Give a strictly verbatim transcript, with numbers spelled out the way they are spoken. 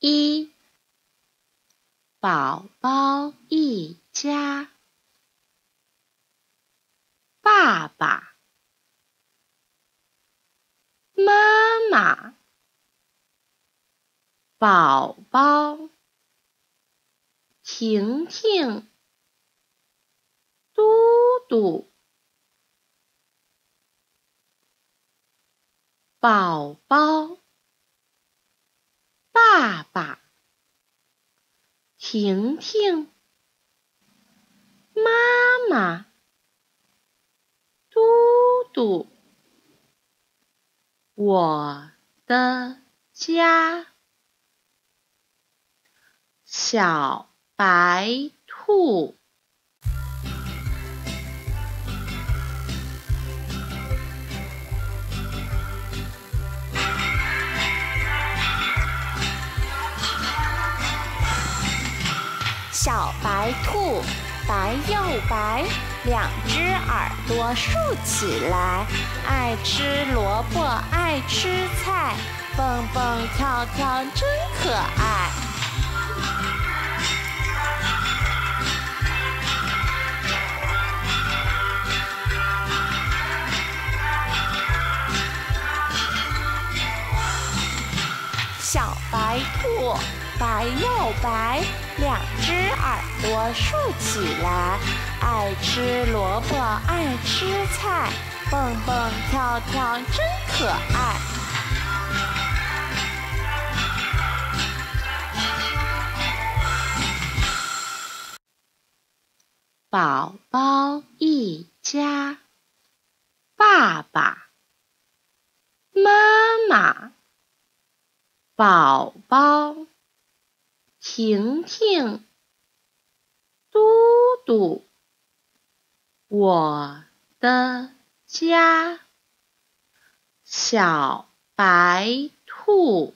一，宝宝一家，爸爸妈妈，宝宝婷婷，嘟嘟，宝宝爸爸婷婷，妈妈嘟嘟，我的家。小白兔， 小白兔白又白，两只耳朵竖起来，爱吃萝卜爱吃菜，蹦蹦跳跳真可爱。小白兔白又白，两只耳朵竖起来，爱吃萝卜爱吃菜，蹦蹦跳跳真可爱。 宝宝一家，爸爸妈妈，宝宝婷婷，嘟嘟，我的家。小白兔。